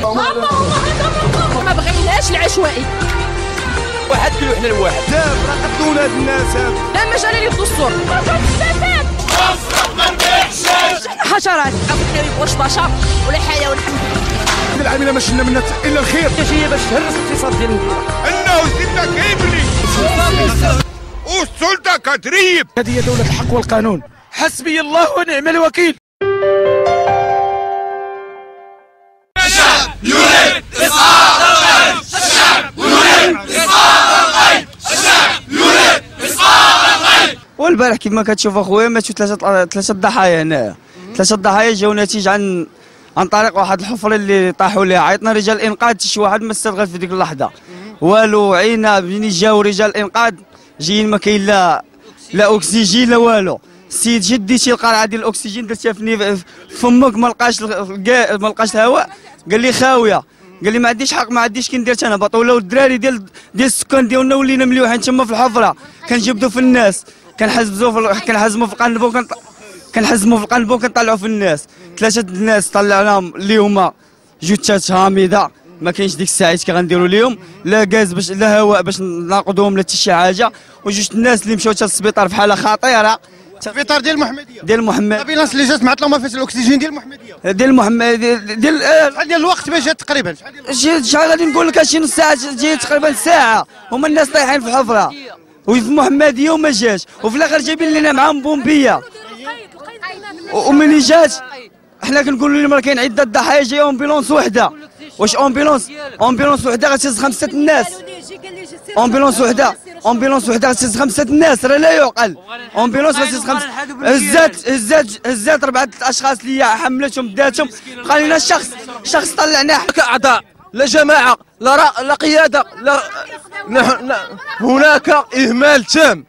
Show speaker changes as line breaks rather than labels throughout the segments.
ما بغيناش العشوائي.
واحد كيلو حنا الواحد.
بزاف راه قدونا هاد الناس هاد.
لا مجال للدستور.
ما نبيعش.
حشرات ما يبغوش بشر ولا حيوان.
العامله ما شلنا منها الا الخير.
هي باش تهرس الاقتصاد ديال المدينه.
انه زدنا كيبلي والسلطه كتريب.
هذه هي دوله الحق والقانون. حسبي الله ونعم الوكيل.
الشعب يريد اسقاط القيد. الشعب يريد اسقاط القيد. الشعب يريد اسقاط القيد.
والبارح كيما كتشوف اخويا ماتوا ثلاثه ضحايا هنايا. ثلاثه ضحايا جاو نتيجه عن طريق واحد الحفره اللي طاحوا ليها. عيطنا رجال الانقاذ شي واحد ما استغل في ديك اللحظه والو. عينا منين جاو رجال الانقاذ جايين ما كاين لا اكسجين لا والو. السيد شدي شي القرعه ديال الاكسجين درتها في فمك ما لقاش الهواء. قال لي خاويه. قال لي ما عنديش حق ما عنديش كي ندير انا بطوله. والدراري ديال السكان ديالنا ولينا مليوحين تما في الحفره. كنجبدوا في الناس كنحزموا في القنب وكنطلعوا في الناس. ثلاثه الناس طلعناهم اللي هما جثات هامده. ما كاينش ديك الساعات كي غنديروا لهم لا غاز باش لا هواء باش ناقضوهم لا حتى شي حاجه. وجوج الناس اللي مشاو حتى للسبيطار في حاله خطيره.
السبيطار ديال المحمديه.
الامبيلانس
اللي جات معطله وما فيهاش الاكسجين ديال المحمديه. شحال ديال الوقت باش جات تقريبا؟
شحال غادي نقول لك شي نص ساعه جايه تقريبا ساعه. هما الناس طايحين في الحفره وفي المحمديه وما جاش. وفي الاخر جايبين لنا معاهم بومبيه. وملي جات حنا كنقولوا لهم راه كاين عده ضحايا جايه امبيلونس وحده. واش امبيلونس وحده غتهز خمسه الناس؟ امبيلونس وحده غتهز خمسه الناس راه لا يعقل. امبيلونس غتهز خمسه. هزات 4 اشخاص اللي حملتهم داتهم. بقى لنا شخص طلعناه
كاعضاء لا جماعه لا قياده لا هناك اهمال تام.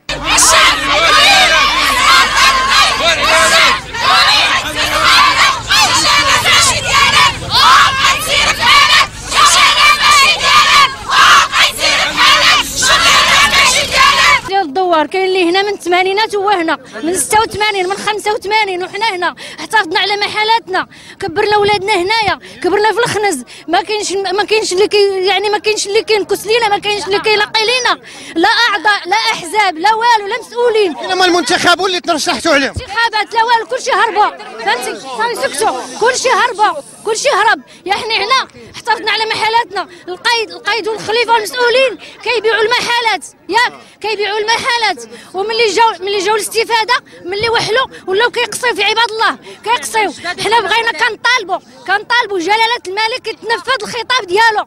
الدوار كاين اللي هنا من الثمانينات هو هنا من 86 من 85 وحنا هنا حافظنا على محلاتنا. كبرنا ولادنا هنايا كبرنا في الخنز. ما كاينش اللي ما كاينش اللي كينكس لينا ما كاينش اللي كيلقي لينا لا اعضاء لا احزاب لا والو لا مسؤولين.
انما المنتخبون اللي ترشحتوا عليهم
انتخابات لا والو كلشي هربوا فهمتي صافي سكتوا كلشي هربوا كلشي هرب. يا حنا هنا حافظنا على محلاتنا. القايد والخليفه والمسؤولين كيبيعوا المحلات ياك كيبيعوا المحلات. وملي جاو الاستفاده ملي وحلوا ولاو كيقصيو في عباد الله كيقصيو. حنا بغينا كنطالبوا جلاله الملك يتنفذ الخطاب ديالو.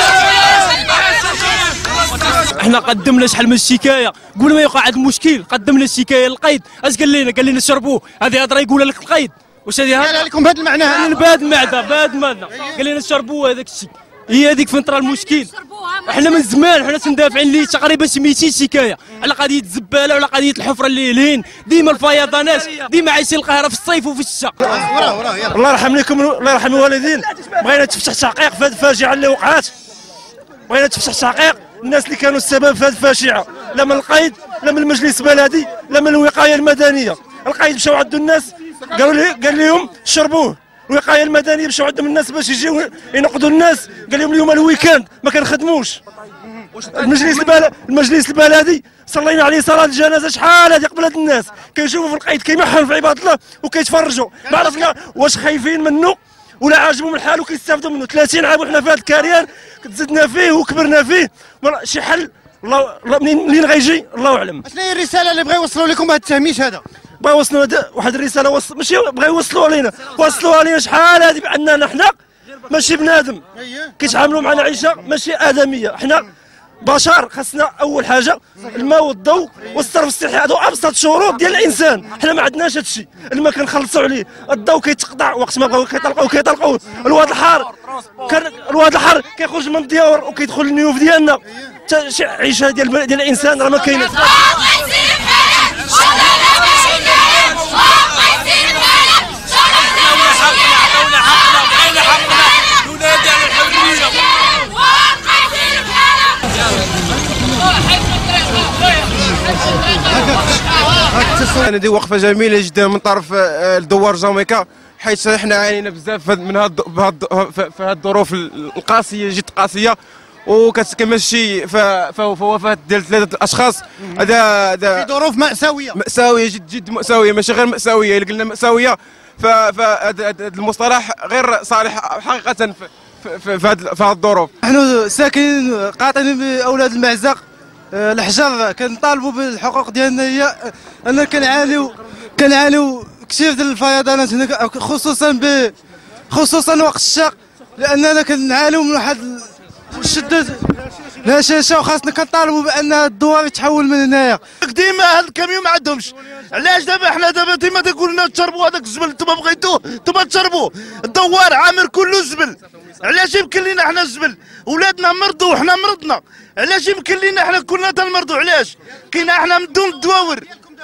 احنا قدمنا شحال من الشكايه قبل ما يوقع هذا المشكل. قدمنا الشكايه للقايد. اش قال لنا شربوه. هذه هضره يقولها لك القايد. واش هذه
قال لكم بهذا المعنى
بهذا المعنى قال لنا شربوه. هذاك الشيء هي هذيك فين طرا المشكل. احنا من زمان حنا تندافعين ليه تقريبا شي 200 شكايه على قضيه الزباله وعلى قضيه الحفره اللي لهين. ديما الفيضانات ديما عايشين القاهره في الصيف وفي الشتاء.
الله يرحم لكم الله يرحم الوالدين. بغينا تفتح تحقيق في هذه الفاجعه اللي وقعت. بغينا تفتح تحقيق الناس اللي كانوا السبب في هذه الفاجعه. لا من القايد لا من المجلس البلدي لا من الوقايه المدنيه. القايد مشاو عند الناس قال لهم شربوه. الوقايه المدنيه مشاو عندهم الناس باش يجيو ينقذوا الناس. قال لهم اليوم الويكاند ما كنخدموش. المجلس البلدي صلينا عليه صلاه الجنازه شحال هذه قبل هاد الناس. كيشوفوا في القايد كيمحن في عباد الله وكيتفرجوا. ما عرفنا واش خايفين منه ولا عاجبهم الحال وكيستافدوا منه. 30 عام وحنا في هذا الكاريان تزدنا فيه وكبرنا فيه. شي حل الله منين غيجي الله اعلم.
شنو هي الرساله اللي بغاو يوصلوا لكم بهذا التهميش هذا؟
بغاو يوصلوا واحد الرساله ماشي بغاو يوصلوها لينا شحال هذه باننا حنا ماشي بنادم كيتعاملوا معنا عيشه ماشي ادميه. حنا بشر خاصنا اول حاجه الماء والضوء والصرف الصحي. هادو ابسط شروط ديال الانسان. حنا ما عندناش هادشي. الماء كنخلصوا عليه. الضوء كيتقطع وقت ما بغاو كيطلقوا. الواد الحار كيخرج من الديور وكيدخل النيوف ديالنا. شي عيشه ديال الانسان راه ما كايناش.
هذه وقفه جميله جدا من طرف الدوار جامايكا.
حيت حنا عانينا بزاف من هاد الظروف القاسيه جد قاسيه، وكتمشي في وفاه ديال 3 اشخاص. هذا
في ظروف مأساويه
جد مأساويه، ماشي غير مأساويه. الا قلنا مأساويه فهذا المصطلح غير صالح حقيقه في هذه الظروف.
نحن ساكنين قاطنين باولاد المعزق الحجر، كنطالبوا بالحقوق ديالنا، هي ان كنعانيو كثير ديال الفيضانات هنا، خصوصا وقت الشتاء، لاننا كنعانيو من واحد الشده الهشاشه، وخاصنا كنطالبوا بان الدوار يتحول من هنايا.
ديما هاد الكاميون ما عندهمش، علاش دابا حنا ديما تيقول لنا تشربوا هذاك الزبل، نتوما بغيتوه نتوما تشربوا، الدوار عامر كله زبل، علاش يمكن لينا حنا الزبل؟ ولادنا مرضوا وحنا مرضنا، علاش يمكن لينا حنا كلنا تنمرضوا؟ علاش؟ كاين حنا من دون الدواور.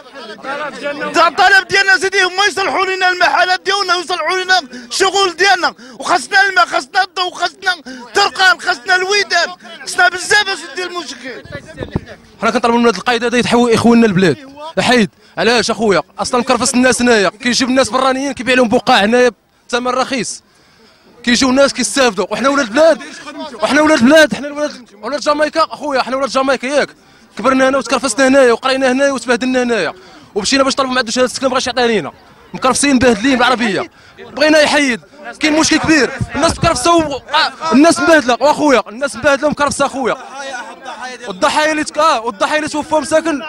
الطلب ديالنا سيدي هما يصلحوا لنا المحلات ديالنا ويصلحوا لنا الشغل ديالنا، وخاصنا الماء، خاصنا الضوء، خاصنا الترقان، خاصنا الودان، خاصنا بزاف اسيدي المشكل.
حنا كنطلبوا من هاد القايد هذا يتحول اخواننا البلاد. حيد علاش اخويا؟ اصلا مكرفس الناس هنايا، كيجيب الناس برانيين كيبيع لهم بقاع هنايا بثمن رخيص، كيجيو الناس كيستافدوا، وحنا ولاد البلاد، حنا ولاد جامايكا اخويا، حنا ولاد جامايكا ياك، كبرنا هنا وتكرفسنا هنايا وقرينا هنايا وتبهدلنا هنايا، ومشينا باش طلبوا ما عندوش هذا السكن، ما بغاش يعطيها لينا، مكرفسين مبهدلين بالعربيه، بغينا يحيد. كاين مشكل كبير، الناس مكرفسه الناس مبهدله، واخويا الناس مبهدله ومكرفسه اخويا، والضحايا اللي توفاو مساكن،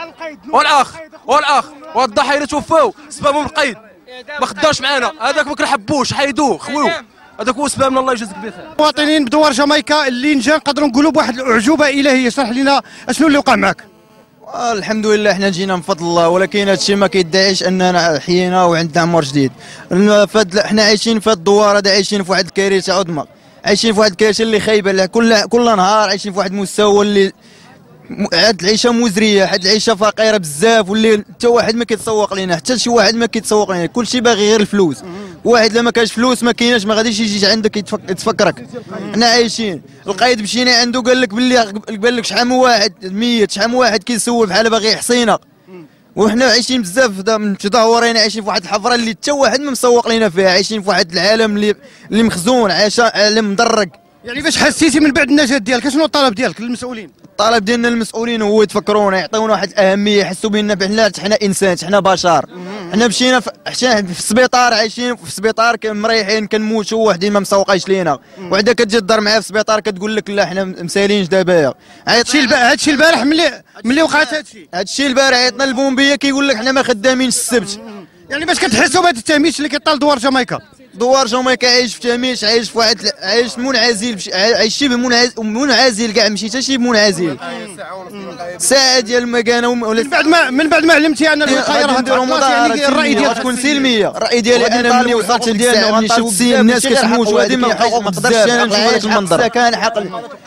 والضحايا اللي توفاو سببهم القيد، ما خداش معانا، هذاك ما كنحبوش، حيدوه خويو، هذاك هو سببنا، الله يجازيك بخير.
مواطنين بدوار جامايكا اللي نجا نقدروا نقولوا بواحد الاعجوبه الهيه، شرح لنا اشنو اللي وقع معك.
الحمد لله حنا جينا من فضل الله، ولكن هذا الشيء ما كيدعيش اننا حيينا وعندنا عمر جديد. حنا عايشين في الدوار هذا، عايشين في واحد الكارثه عظمى، عايشين في واحد الكارثه اللي خايبه، كل نهار عايشين في واحد المستوى اللي هاد العيشه مزريه، هاد العيشه فقيره بزاف، واللي حتى واحد ما كيتسوق لينا، حتى شي واحد ما كيتسوق لينا، كلشي باغي غير الفلوس. واحد لما كانش فلوس ما كايناش، ما غاديش يجي عندك يتفكرك. حنا عايشين، القايد مشينا عنده قال لك باللي قال لك شحال من واحد ميت، شحال من واحد كيسول بحال باغي يحصينا، وحنا عايشين بزاف متدهورين، عايشين في واحد الحفره اللي حتى واحد ما مسوق لينا فيها، عايشين في واحد العالم اللي مخزون، عالم مدرج.
يعني باش حسيتي من بعد النجاة ديالك، شنو الطلب ديالك للمسؤولين؟
الطلب ديالنا للمسؤولين هو يتفكرونا، يعطيونا واحد الاهميه، يحسوا بان حنا انسان، حنا بشر. حنا مشينا في السبيطار، عايشين في السبيطار مريحين، كنموتوا، وحدين ما مسوقاش لينا، وحده كتجي تدار معاه في السبيطار كتقول لك لا حنا مسالينش دابا.
هادشي البارح ملي وقعت
هادشي البارح عيطنا البومبيه كيقول لك حنا ما خدامينش السبت.
يعني باش كتحسوا بهذا التهميش اللي كيطال دوار جامايكا؟
دوار جامايكا عايش في تهميش، عايش في واحد، عايش منعزل، عايش شبه منعزل كاع، ماشي حتى شي منعزل. ساعه ديال المكانه
من بعد ما علمتي ان الوقايه راه نديروا مظاهرات،
الراي ديالك تكون سلميه. الراي ديالي انا ملي وصلت ديالنا ملي شفت الناس كتموت وهذه ما حقوق، ما نقدرش انا نشوف هذاك المنظر. كان حق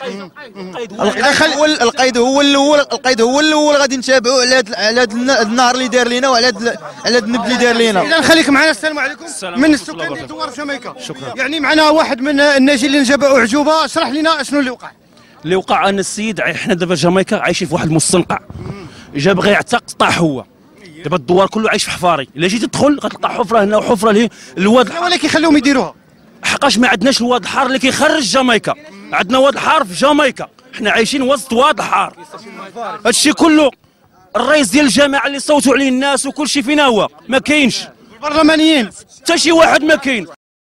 القيد هو الاول غادي نتابعوا على هذا النهر اللي دار لينا، وعلى هذا الذنب اللي دار لينا.
اذا خليك معنا. السلام عليكم. من السكان ديال دوار جامايكا. شكرا. يعني معنا واحد من الناجين اللي نجا اعجوبه، اشرح لنا شنو اللي وقع.
اللي وقع ان السيد، حنا دابا جامايكا عايشين في واحد المستنقع، جا بغى يعتق طاح هو، دابا الدوار كله عايش في حفاري، الا جيت تدخل غتلقى حفره هنا وحفره لهي الواد،
ولا كيخليوهم يديروها
حقاش ما عندناش الواد الحار اللي كيخرج جامايكا، عندنا واد الحار في جامايكا، حنا عايشين وسط واد الحار. هادشي كله الرئيس ديال الجامعه اللي صوتوا عليه الناس وكل شيء فينا هو ما كاينش،
البرلمانيين
حتى شي واحد ما كاين.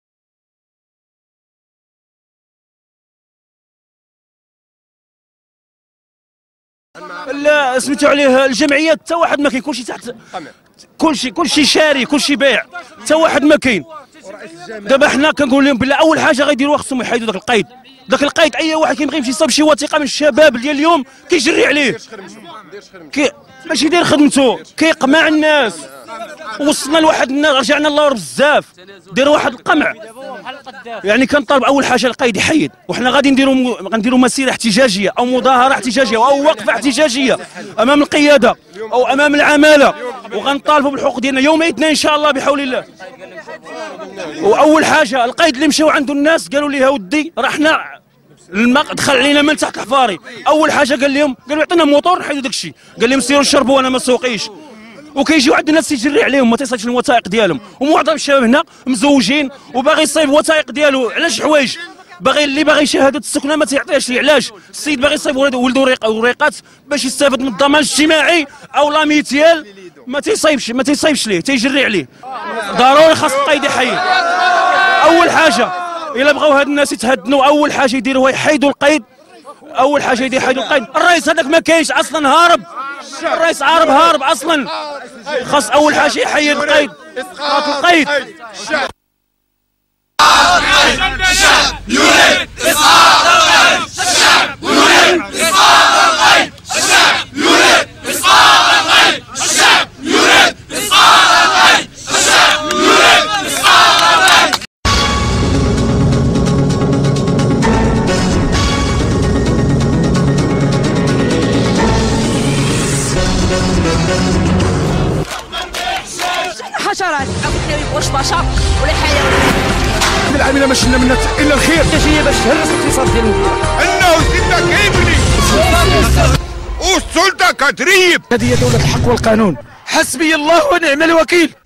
لا سميتو عليه الجمعيات حتى واحد ما كاين، كلشي تحت، كلشي شاري، كلشي بايع، حتى واحد ما كاين. دابا حنا كنقول لهم بلا اول حاجه غيديروها خصهم يحيدوا داك القيد، داك القيد اي واحد كيبغي يمشي يصاب شي وثيقه من الشباب ديال اليوم كيجري عليه، ماشي يدير خدمته، كيقمع الناس. وصلنا لواحد الناس، رجعنا للور بزاف، ديروا واحد القمع. يعني كنطالب اول حاجه القيد يحيد، وحنا غادي نديروا مسيره احتجاجيه او مظاهره احتجاجيه او وقفه احتجاجيه امام القياده او امام العماله، وغنطالبوا بالحقوق ديالنا يوم الاثنين ان شاء الله بحول الله. واول حاجه القيد اللي مشاو عنده الناس قالوا لي ودي راه حنا الماء دخل علينا من تحت الحفاري، اول حاجه قالوا يعطينا موطور نحيدوا داك الشيء، قال لهم سيروا شربوا وانا ما سوقيش. وكيجيو عند الناس تيجري عليهم ما تيصيبش الوثائق ديالهم. ومعظم الشباب هنا مزوجين وباغي يصيب الوثائق ديالو على شي حوايج، اللي باغي شهاده السكنه ما تيعطيهاش ليه. علاش؟ السيد باغي يصيب ولدو وريقات باش يستافد من الضمان الاجتماعي او لا ميتيال، ما تيصيبش ليه، تيجري عليه. ضروري خاص القايد يحيد. اول حاجه الا بغاو هاد الناس يتهدنوا، اول حاجه يديروها يحيدوا القيد. اول حاجه يحيدوا القيد. الرئيس هذاك ما كاينش اصلا، هارب. الرئيس هارب اصلا. خاص اول حاجه يحيد القيد. القيد
الشعب يريد إسقاط القيد. الشعب يريد إسقاط القيد. الشعب يريد إسقاط القيد. الشعب يريد إسقاط القيد. الشعب يريد إسقاط القيد.
حشرات ما يبغوش بشر ولا حيوانات.
العامله ما شلنا منها الا الخير.
هي باش تهرس الاقتصاد ديال المدينه.
انه سيدنا كيبني والسلطه كتريب.
هذه دوله الحق والقانون. حسبي الله ونعم الوكيل.